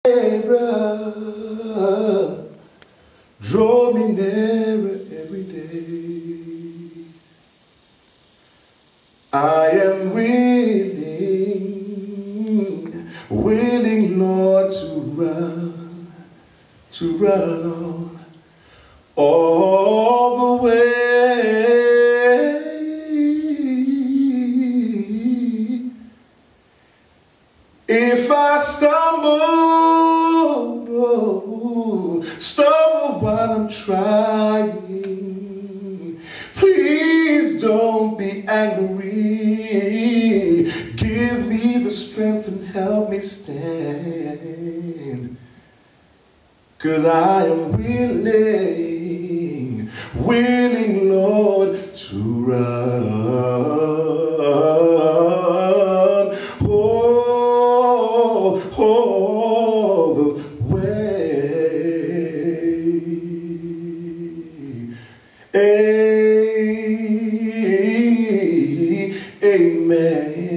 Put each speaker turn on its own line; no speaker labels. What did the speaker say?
Draw me nearer every day. I am willing, Lord, to run all the way. If I stumble while I'm trying, please don't be angry. Give me the strength and help me stand. 'Cause I am willing, Lord, to run. All the way. Amen.